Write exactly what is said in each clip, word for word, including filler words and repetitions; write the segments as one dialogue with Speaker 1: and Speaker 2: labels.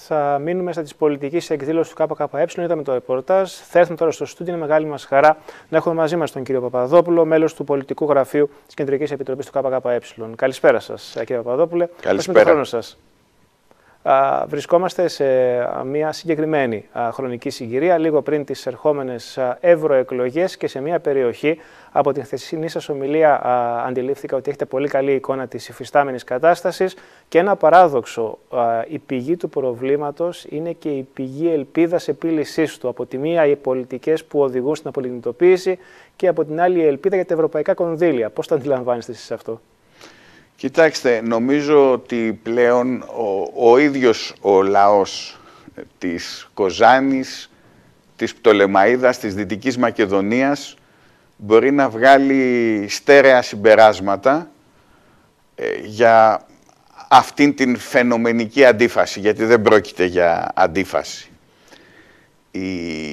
Speaker 1: Θα μείνουμε στα τη πολιτική εκδήλωση του ΚΚΕ. Είδαμε το ρεπορτάζ. Θα έρθουμε τώρα στο στούντιο. Είναι μεγάλη μας χαρά να έχουμε μαζί μας τον κύριο Παπαδόπουλο, μέλος του Πολιτικού Γραφείου της Κεντρικής Επιτροπής του ΚΚΕ. Καλησπέρα σας, κύριε Παπαδόπουλε.
Speaker 2: Καλησπέρα.
Speaker 1: Τον χρόνο σας. Α, βρισκόμαστε σε μια συγκεκριμένη α, χρονική συγκυρία, λίγο πριν τις ερχόμενες α, ευρωεκλογές, και σε μια περιοχή, από την χθεσινή σας ομιλία α, αντιλήφθηκα ότι έχετε πολύ καλή εικόνα της υφιστάμενης κατάστασης, και ένα παράδοξο, α, η πηγή του προβλήματος είναι και η πηγή ελπίδας επίλυσής του. Από τη μία οι πολιτικές που οδηγούν στην απολιγνητοποίηση, και από την άλλη η ελπίδα για τα ευρωπαϊκά κονδύλια. Πώς το αντιλαμβάνεστε εσείς αυτό?
Speaker 2: Κοιτάξτε, νομίζω ότι πλέον ο, ο ίδιος ο λαός της Κοζάνης, της Πτολεμαΐδας, της Δυτικής Μακεδονίας μπορεί να βγάλει στέρεα συμπεράσματα ε, για αυτήν την φαινομενική αντίφαση, γιατί δεν πρόκειται για αντίφαση. Η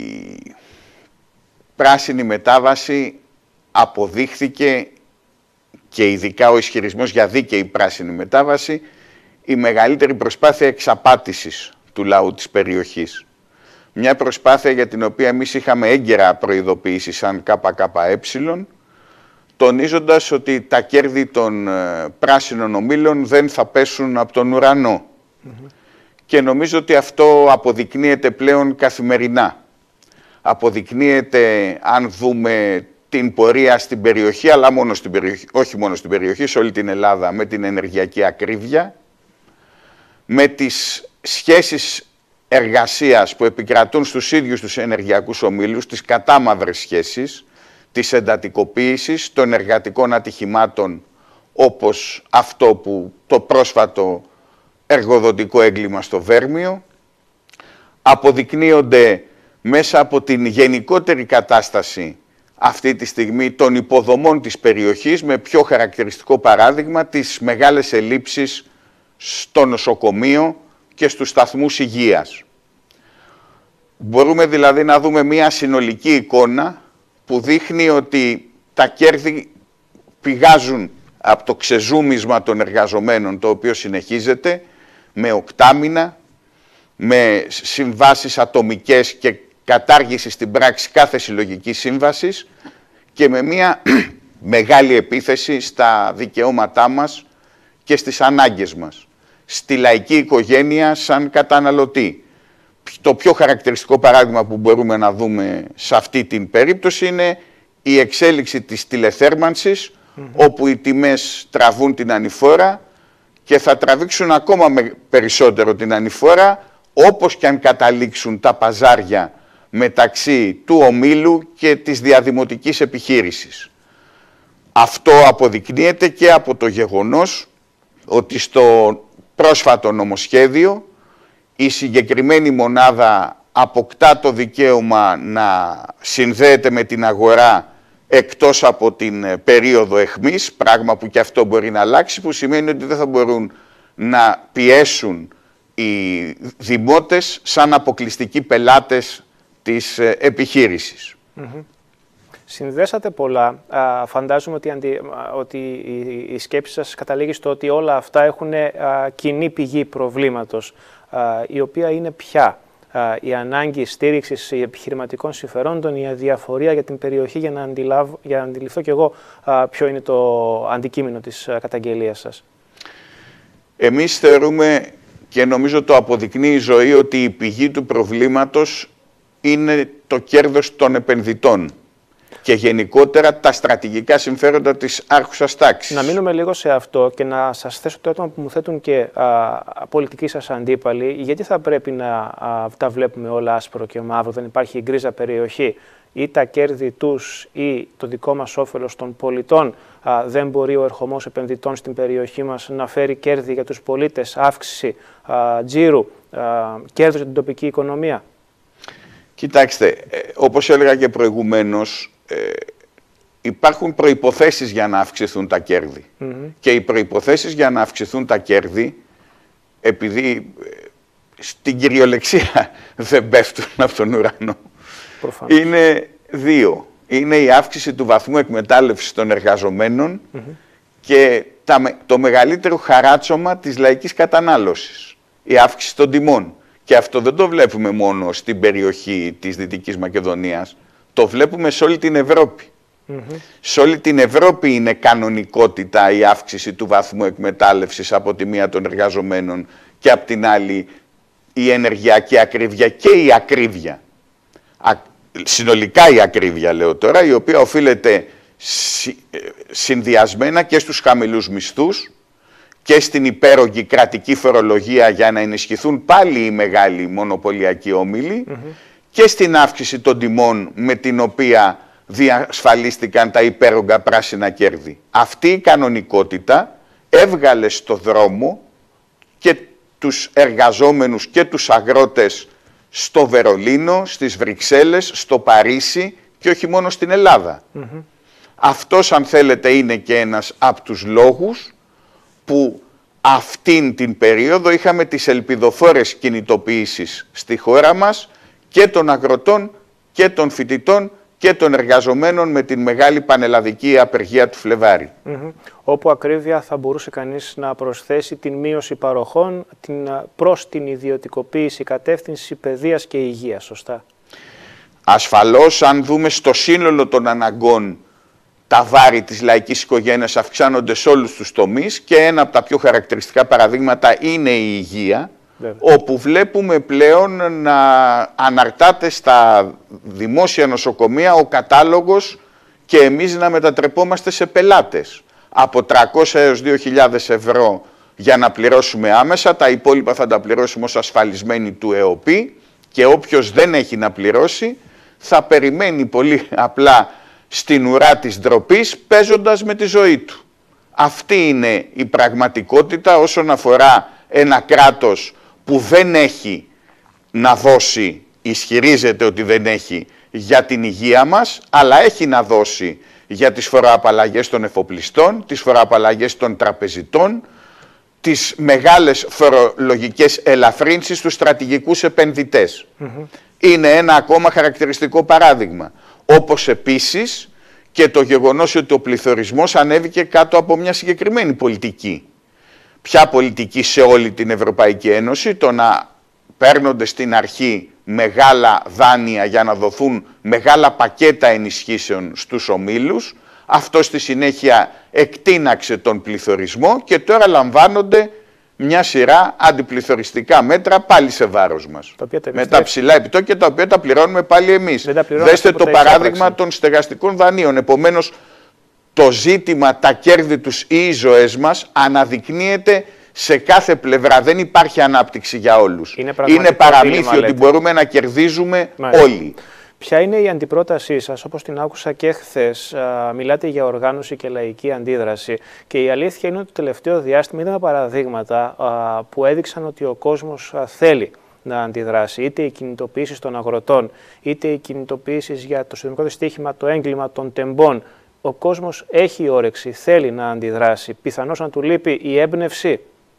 Speaker 2: πράσινη μετάβαση αποδείχθηκε, και ειδικά ο ισχυρισμός για δίκαιη πράσινη μετάβαση, η μεγαλύτερη προσπάθεια εξαπάτησης του λαού της περιοχής. Μια προσπάθεια για την οποία εμείς είχαμε έγκαιρα προειδοποιήσει σαν ΚΚΕ, τονίζοντας ότι τα κέρδη των ε, πράσινων ομίλων δεν θα πέσουν από τον ουρανό. Mm-hmm. Και νομίζω ότι αυτό αποδεικνύεται πλέον καθημερινά. Αποδεικνύεται, αν δούμε την πορεία στην περιοχή, αλλά μόνο στην περιοχή, όχι μόνο στην περιοχή, σε όλη την Ελλάδα, με την ενεργειακή ακρίβεια, με τις σχέσεις εργασίας που επικρατούν στους ίδιους τους ενεργειακούς ομίλους, τις κατάμαυρες σχέσεις, της εντατικοποίησης των εργατικών ατυχημάτων, όπως αυτό που το πρόσφατο εργοδοτικό έγκλημα στο Βέρμιο, αποδεικνύονται μέσα από την γενικότερη κατάσταση αυτή τη στιγμή των υποδομών της περιοχής, με πιο χαρακτηριστικό παράδειγμα τις μεγάλες ελλείψεις στο νοσοκομείο και στους σταθμούς υγείας. Μπορούμε δηλαδή να δούμε μια συνολική εικόνα που δείχνει ότι τα κέρδη πηγάζουν από το ξεζούμισμα των εργαζομένων, το οποίο συνεχίζεται με οκτάμινα, με συμβάσεις ατομικές και κατάργηση στην πράξη κάθε συλλογικής σύμβασης, και με μια μεγάλη επίθεση στα δικαιώματά μας και στις ανάγκες μας, στη λαϊκή οικογένεια σαν καταναλωτή. Το πιο χαρακτηριστικό παράδειγμα που μπορούμε να δούμε σε αυτή την περίπτωση είναι η εξέλιξη της τηλεθέρμανσης, mm-hmm. όπου οι τιμές τραβούν την ανηφόρα και θα τραβήξουν ακόμα περισσότερο την ανηφόρα, όπως και αν καταλήξουν τα παζάρια μεταξύ του ομίλου και της διαδημοτικής επιχείρησης. Αυτό αποδεικνύεται και από το γεγονός ότι στο πρόσφατο νομοσχέδιο η συγκεκριμένη μονάδα αποκτά το δικαίωμα να συνδέεται με την αγορά εκτός από την περίοδο αιχμής, πράγμα που και αυτό μπορεί να αλλάξει, που σημαίνει ότι δεν θα μπορούν να πιέσουν οι δημότες σαν αποκλειστικοί πελάτες της επιχείρησης.
Speaker 1: Mm-hmm. Συνδέσατε πολλά. Α, φαντάζομαι ότι, αντι, ότι η, η σκέψη σας καταλήγει στο ότι όλα αυτά έχουν α, κοινή πηγή προβλήματος, α, η οποία είναι ποια? Α, η ανάγκη στήριξης επιχειρηματικών συμφερόντων, η αδιαφορία για την περιοχή, για να, αντιλάβ, για να αντιληφθώ κι εγώ α, ποιο είναι το αντικείμενο της α, καταγγελίας σας.
Speaker 2: Εμείς θεωρούμε, και νομίζω το αποδεικνύει η ζωή, ότι η πηγή του προβλήματος είναι το κέρδος των επενδυτών και γενικότερα τα στρατηγικά συμφέροντα της άρχουσας τάξης.
Speaker 1: Να μείνουμε λίγο σε αυτό και να σας θέσω το ερώτημα που μου θέτουν και α, πολιτικοί σας αντίπαλοι. Γιατί θα πρέπει να α, τα βλέπουμε όλα άσπρο και μαύρο, δεν υπάρχει γκρίζα περιοχή? Ή τα κέρδη τους ή το δικό μας όφελος των πολιτών α, δεν μπορεί ο ερχομός επενδυτών στην περιοχή μας να φέρει κέρδη για τους πολίτες, αύξηση α, τζίρου, α, κέρδος για την τοπική οικονομία?
Speaker 2: Κοιτάξτε, ε, όπως έλεγα και προηγουμένως, ε, υπάρχουν προϋποθέσεις για να αυξηθούν τα κέρδη. Mm-hmm. Και οι προϋποθέσεις για να αυξηθούν τα κέρδη, επειδή ε, στην κυριολεξία δεν πέφτουν από τον ουρανό, προφανώς, είναι δύο. Είναι η αύξηση του βαθμού εκμετάλλευσης των εργαζομένων, mm-hmm. και τα, το μεγαλύτερο χαράτσωμα της λαϊκής κατανάλωσης, η αύξηση των τιμών. Και αυτό δεν το βλέπουμε μόνο στην περιοχή της Δυτικής Μακεδονίας, το βλέπουμε σε όλη την Ευρώπη. Mm-hmm. Σε όλη την Ευρώπη είναι κανονικότητα η αύξηση του βαθμού εκμετάλλευσης από τη μία των εργαζομένων και από την άλλη η ενεργειακή ακρίβεια και η ακρίβεια. Α, συνολικά η ακρίβεια λέω τώρα, η οποία οφείλεται συ, συνδυασμένα και στους χαμηλούς μισθούς και στην υπέρογγη κρατική φορολογία για να ενισχυθούν πάλι οι μεγάλοι μονοπωλιακοί όμιλοι mm-hmm. και στην αύξηση των τιμών με την οποία διασφαλίστηκαν τα υπέρογγα πράσινα κέρδη. Αυτή η κανονικότητα έβγαλε στο δρόμο και τους εργαζόμενους και τους αγρότες στο Βερολίνο, στις Βρυξέλλες, στο Παρίσι και όχι μόνο στην Ελλάδα. Mm-hmm. Αυτός, αν θέλετε, είναι και ένας από τους λόγους που αυτήν την περίοδο είχαμε τις ελπιδοφόρες κινητοποιήσεις στη χώρα μας και των αγροτών και των φοιτητών και των εργαζομένων με την μεγάλη πανελλαδική απεργία του Φλεβάρι.
Speaker 1: Mm-hmm. Όπου ακρίβεια θα μπορούσε κανείς να προσθέσει την μείωση παροχών την, προς την ιδιωτικοποίηση, κατεύθυνση παιδείας και υγείας, σωστά?
Speaker 2: Ασφαλώς, αν δούμε στο σύνολο των αναγκών, τα βάρη της λαϊκής οικογένειας αυξάνονται σε όλους τους τομείς και ένα από τα πιο χαρακτηριστικά παραδείγματα είναι η υγεία, Βέβαια. όπου βλέπουμε πλέον να αναρτάται στα δημόσια νοσοκομεία ο κατάλογος και εμείς να μετατρεπόμαστε σε πελάτες. Από τριακόσια έως δύο χιλιάδες ευρώ για να πληρώσουμε άμεσα, τα υπόλοιπα θα τα πληρώσουμε ως ασφαλισμένοι του ΕΟΠΗ και όποιος δεν έχει να πληρώσει θα περιμένει πολύ απλά στην ουρά της ντροπής παίζοντας με τη ζωή του. Αυτή είναι η πραγματικότητα όσον αφορά ένα κράτος που δεν έχει να δώσει, ισχυρίζεται ότι δεν έχει για την υγεία μας, αλλά έχει να δώσει για τις φοροαπαλλαγές των εφοπλιστών, τις φοροαπαλλαγές των τραπεζιτών, τις μεγάλες φορολογικές ελαφρύνσεις στους στρατηγικούς επενδυτές. Mm-hmm. Είναι ένα ακόμα χαρακτηριστικό παράδειγμα. Όπως επίσης και το γεγονός ότι ο πληθωρισμός ανέβηκε κάτω από μια συγκεκριμένη πολιτική. Ποια πολιτική σε όλη την Ευρωπαϊκή Ένωση? Το να παίρνονται στην αρχή μεγάλα δάνεια για να δοθούν μεγάλα πακέτα ενισχύσεων στους ομίλους. Αυτό στη συνέχεια εκτείναξε τον πληθωρισμό και τώρα λαμβάνονται μια σειρά αντιπληθωριστικά μέτρα πάλι σε βάρος μας. Με τα ψηλά επιτόκια τα οποία τα πληρώνουμε πάλι εμείς. Δέστε το παράδειγμα των στεγαστικών δανείων. Επομένως, το ζήτημα, τα κέρδη τους ή οι ζωές μας αναδεικνύεται σε κάθε πλευρά. Δεν υπάρχει ανάπτυξη για όλους. Είναι, είναι παραμύθι ότι μπορούμε να κερδίζουμε Μάλιστα. όλοι.
Speaker 1: Ποια είναι η αντιπρότασή σας? Όπως την άκουσα και χθες, μιλάτε για οργάνωση και λαϊκή αντίδραση και η αλήθεια είναι ότι το τελευταίο διάστημα είδαμε παραδείγματα α, που έδειξαν ότι ο κόσμος α, θέλει να αντιδράσει. Είτε οι κινητοποιήσεις των αγροτών, είτε οι κινητοποιήσεις για το συνδρομικό δυστύχημα, το έγκλημα των τεμπών. Ο κόσμος έχει όρεξη, θέλει να αντιδράσει. Πιθανώς να του λείπει η έμπνευση.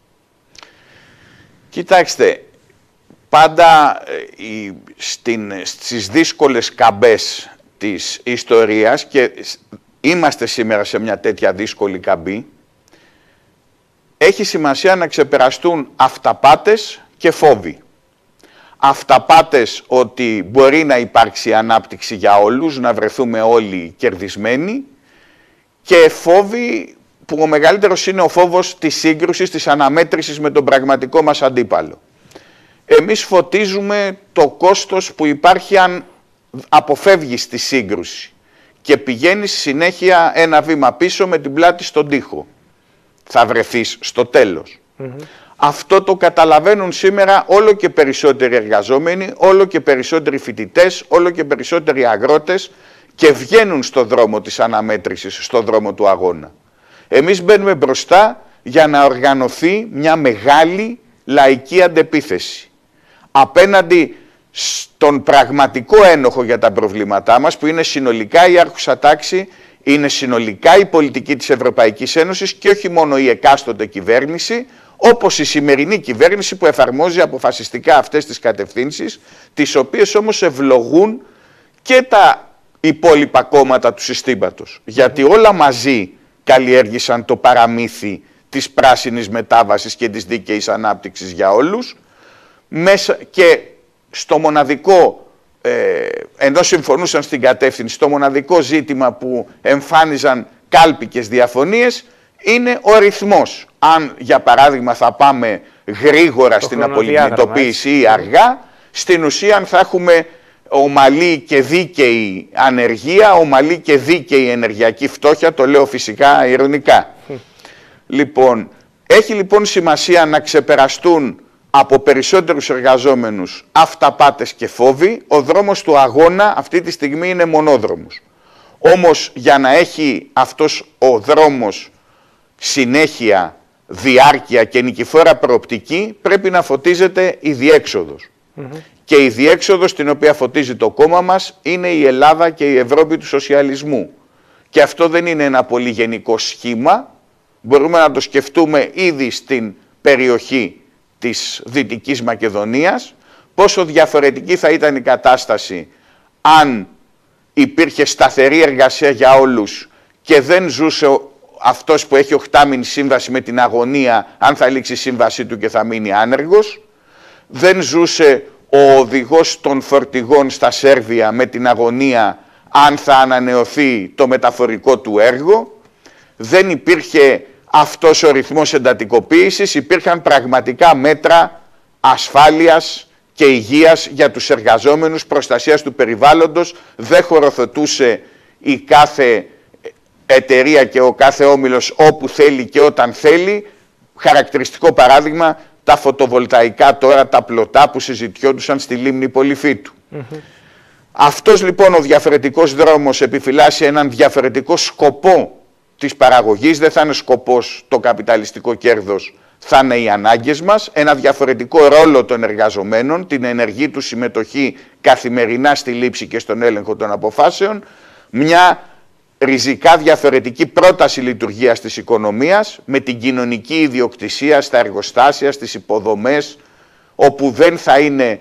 Speaker 2: Κοιτάξτε, πάντα ε, στην, στις δύσκολες καμπές της ιστορίας, και είμαστε σήμερα σε μια τέτοια δύσκολη καμπή, έχει σημασία να ξεπεραστούν αυταπάτες και φόβοι. Αυταπάτες ότι μπορεί να υπάρξει ανάπτυξη για όλους, να βρεθούμε όλοι κερδισμένοι, και φόβοι που ο μεγαλύτερος είναι ο φόβος της σύγκρουσης, της αναμέτρησης με τον πραγματικό μας αντίπαλο. Εμείς φωτίζουμε το κόστος που υπάρχει αν αποφεύγεις τη σύγκρουση και πηγαίνεις συνέχεια ένα βήμα πίσω με την πλάτη στον τοίχο. Θα βρεθείς στο τέλος. Mm-hmm. Αυτό το καταλαβαίνουν σήμερα όλο και περισσότεροι εργαζόμενοι, όλο και περισσότεροι φοιτητές, όλο και περισσότεροι αγρότες και βγαίνουν στο δρόμο της αναμέτρησης, στο δρόμο του αγώνα. Εμείς μπαίνουμε μπροστά για να οργανωθεί μια μεγάλη λαϊκή αντεπίθεση απέναντι στον πραγματικό ένοχο για τα προβλήματά μας, που είναι συνολικά η άρχουσα τάξη, είναι συνολικά η πολιτική της Ευρωπαϊκής Ένωσης και όχι μόνο η εκάστοτε κυβέρνηση, όπως η σημερινή κυβέρνηση που εφαρμόζει αποφασιστικά αυτές τις κατευθύνσεις, τις οποίες όμως ευλογούν και τα υπόλοιπα κόμματα του συστήματος. Γιατί όλα μαζί καλλιέργησαν το παραμύθι της πράσινης μετάβασης και της δίκαιης ανάπτυξης για όλους, μέσα και στο μοναδικό, ε, ενώ συμφωνούσαν στην κατεύθυνση, το μοναδικό ζήτημα που εμφάνιζαν κάλπικες διαφωνίες είναι ο ρυθμός. Αν για παράδειγμα θα πάμε γρήγορα το στην απολιγνητοποίηση ή αργά, στην ουσία αν θα έχουμε ομαλή και δίκαιη ανεργία, ομαλή και δίκαιη ενεργειακή φτώχεια, το λέω φυσικά ειρωνικά. Mm. Λοιπόν, έχει λοιπόν σημασία να ξεπεραστούν από περισσότερους εργαζόμενους αυταπάτες και φόβοι. Ο δρόμος του αγώνα αυτή τη στιγμή είναι μονόδρομος. Όμως για να έχει αυτός ο δρόμος συνέχεια, διάρκεια και νικηφόρα προοπτική, πρέπει να φωτίζεται η διέξοδος. Mm-hmm. Και η διέξοδος την οποία φωτίζει το κόμμα μας είναι η Ελλάδα και η Ευρώπη του σοσιαλισμού. Και αυτό δεν είναι ένα πολύ γενικό σχήμα. Μπορούμε να το σκεφτούμε ήδη στην περιοχή της Δυτικής Μακεδονίας, πόσο διαφορετική θα ήταν η κατάσταση αν υπήρχε σταθερή εργασία για όλους και δεν ζούσε αυτός που έχει οχτάμηνη σύμβαση με την αγωνία αν θα λήξει η σύμβασή του και θα μείνει άνεργος. Δεν ζούσε ο οδηγός των φορτηγών στα Σέρβια με την αγωνία αν θα ανανεωθεί το μεταφορικό του έργο. Δεν υπήρχε αυτός ο ρυθμός εντατικοποίησης, υπήρχαν πραγματικά μέτρα ασφάλειας και υγείας για τους εργαζόμενους, προστασίας του περιβάλλοντος. Δεν χωροθετούσε η κάθε εταιρεία και ο κάθε όμιλος όπου θέλει και όταν θέλει. Χαρακτηριστικό παράδειγμα, τα φωτοβολταϊκά τώρα, τα πλωτά που συζητιόντουσαν στη λίμνη Πολυφίτου. Mm-hmm. Αυτός λοιπόν ο διαφορετικός δρόμος επιφυλάσσει έναν διαφορετικό σκοπό της παραγωγής, δεν θα είναι σκοπός το καπιταλιστικό κέρδος, θα είναι οι ανάγκες μας, ένα διαφορετικό ρόλο των εργαζομένων, την ενεργή του συμμετοχή καθημερινά στη λήψη και στον έλεγχο των αποφάσεων, μια ριζικά διαφορετική πρόταση λειτουργίας της οικονομίας με την κοινωνική ιδιοκτησία στα εργοστάσια, στις υποδομές, όπου δεν θα είναι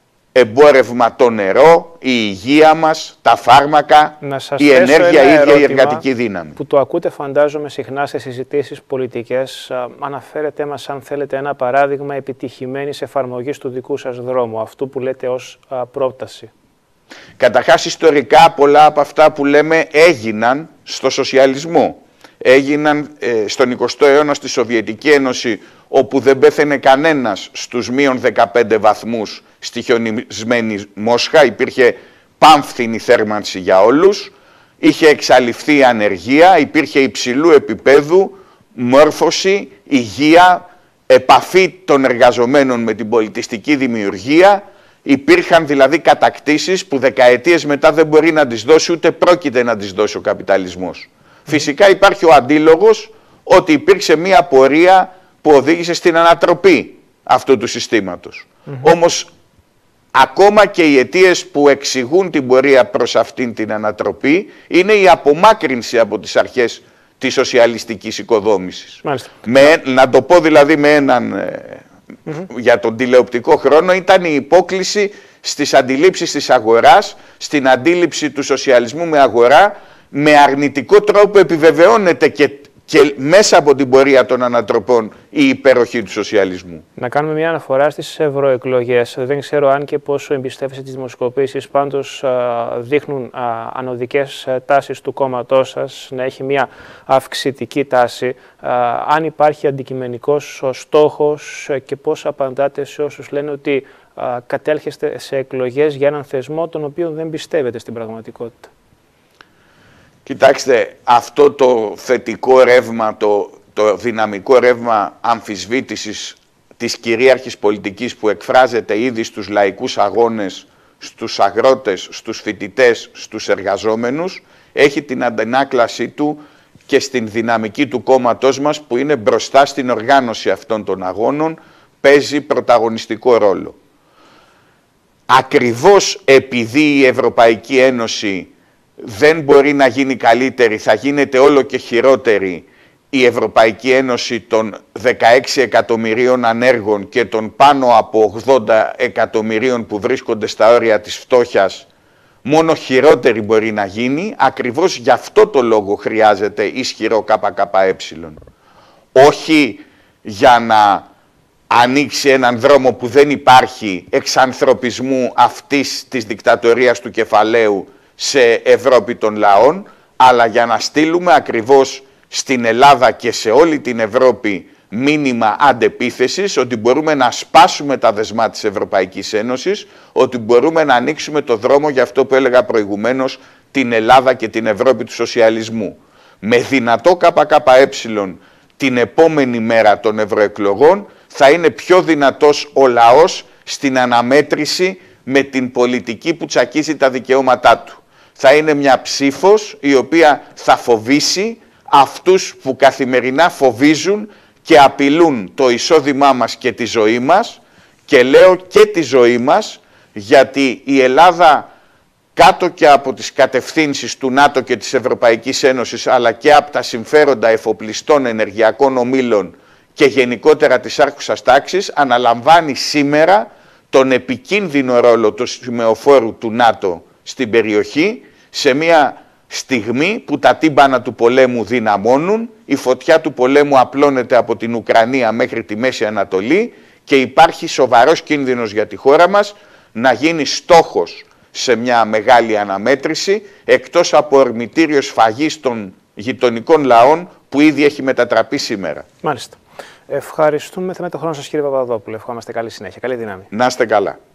Speaker 2: εμπόρευμα το νερό, η υγεία μας, τα φάρμακα, η ενέργεια, η ίδια η εργατική δύναμη.
Speaker 1: Που το ακούτε φαντάζομαι συχνά σε συζητήσεις πολιτικές. Αναφέρετε μας αν θέλετε ένα παράδειγμα επιτυχημένης εφαρμογής του δικού σας δρόμου, αυτού που λέτε ως α, πρόταση.
Speaker 2: Καταρχάς ιστορικά πολλά από αυτά που λέμε έγιναν στο σοσιαλισμό. Έγιναν ε, στον εικοστό αιώνα στη Σοβιετική Ένωση, όπου δεν πέθαινε κανένας στους μείον δεκαπέντε βαθμούς στη χιονισμένη Μόσχα, υπήρχε πάμφθινη θέρμανση για όλους, είχε εξαλειφθεί η ανεργία, υπήρχε υψηλού επίπεδου μόρφωση, υγεία, επαφή των εργαζομένων με την πολιτιστική δημιουργία. Υπήρχαν δηλαδή κατακτήσεις που δεκαετίες μετά δεν μπορεί να τις δώσει, ούτε πρόκειται να τις δώσει ο καπιταλισμός. Mm. Φυσικά υπάρχει ο αντίλογος ότι υπήρξε μία πορεία που οδήγησε στην ανατροπή αυτού του συστήματος. Mm-hmm. Όμως ακόμα και οι αιτίες που εξηγούν την πορεία προς αυτήν την ανατροπή είναι η απομάκρυνση από τις αρχές της σοσιαλιστικής οικοδόμησης. Με, να το πω δηλαδή με έναν... Mm-hmm. για τον τηλεοπτικό χρόνο, ήταν η υπόκλιση στις αντιλήψεις της αγοράς, στην αντίληψη του σοσιαλισμού με αγορά, με αρνητικό τρόπο επιβεβαιώνεται και, και μέσα από την πορεία των ανατροπών η υπεροχή του σοσιαλισμού. Να
Speaker 1: κάνουμε μια αναφορά στις ευρωεκλογές. Δεν ξέρω αν και πόσο εμπιστεύεσαι τις δημοσκοπήσεις, πάντως α, δείχνουν α, ανωδικές τάσεις του κόμματός σας, να έχει μια αυξητική τάση. Α, αν υπάρχει αντικειμενικός στόχος και πώς απαντάτε σε όσους λένε ότι α, κατέλχεστε σε εκλογές για έναν θεσμό τον οποίο δεν πιστεύετε στην πραγματικότητα.
Speaker 2: Κοιτάξτε, αυτό το θετικό ρεύμα, το, το δυναμικό ρεύμα αμφισβήτησης της κυρίαρχης πολιτικής που εκφράζεται ήδη στους λαϊκούς αγώνες, στους αγρότες, στους φοιτητές, στους εργαζόμενους, έχει την αντανάκλασή του και στην δυναμική του κόμματός μας που είναι μπροστά στην οργάνωση αυτών των αγώνων, παίζει πρωταγωνιστικό ρόλο. Ακριβώς επειδή η Ευρωπαϊκή Ένωση δεν μπορεί να γίνει καλύτερη, θα γίνεται όλο και χειρότερη η Ευρωπαϊκή Ένωση των δεκαέξι εκατομμυρίων ανέργων και των πάνω από ογδόντα εκατομμυρίων που βρίσκονται στα όρια της φτώχειας, μόνο χειρότερη μπορεί να γίνει. Ακριβώς γι' αυτό το λόγο χρειάζεται ισχυρό ΚΚΕ. Όχι για να ανοίξει έναν δρόμο που δεν υπάρχει εξανθρωπισμού αυτής της δικτατορίας του κεφαλαίου σε Ευρώπη των λαών, αλλά για να στείλουμε ακριβώς στην Ελλάδα και σε όλη την Ευρώπη μήνυμα αντεπίθεσης, ότι μπορούμε να σπάσουμε τα δεσμά της Ευρωπαϊκής Ένωσης, ότι μπορούμε να ανοίξουμε το δρόμο για αυτό που έλεγα προηγουμένως, την Ελλάδα και την Ευρώπη του σοσιαλισμού. Με δυνατό ΚΚΕ την επόμενη μέρα των ευρωεκλογών θα είναι πιο δυνατός ο λαός στην αναμέτρηση με την πολιτική που τσακίζει τα δικαιώματά του. Θα είναι μια ψήφος η οποία θα φοβήσει αυτούς που καθημερινά φοβίζουν και απειλούν το εισόδημά μας και τη ζωή μας, και λέω και τη ζωή μας, γιατί η Ελλάδα κάτω και από τις κατευθύνσεις του ΝΑΤΟ και της Ευρωπαϊκής Ένωσης, αλλά και από τα συμφέροντα εφοπλιστών ενεργειακών ομίλων και γενικότερα της άρχουσας τάξης, αναλαμβάνει σήμερα τον επικίνδυνο ρόλο του σημεοφόρου του ΝΑΤΟ στην περιοχή, σε μια στιγμή που τα τύμπανα του πολέμου δυναμώνουν, η φωτιά του πολέμου απλώνεται από την Ουκρανία μέχρι τη Μέση Ανατολή και υπάρχει σοβαρός κίνδυνος για τη χώρα μας να γίνει στόχος σε μια μεγάλη αναμέτρηση, εκτός από ορμητήριο σφαγής των γειτονικών λαών που ήδη έχει μετατραπεί σήμερα.
Speaker 1: Μάλιστα. Ευχαριστούμε. Θα με το χρόνο σας, κύριε Παπαδόπουλο. Ευχόμαστε καλή συνέχεια. Καλή δύναμη.
Speaker 2: Να είστε καλά.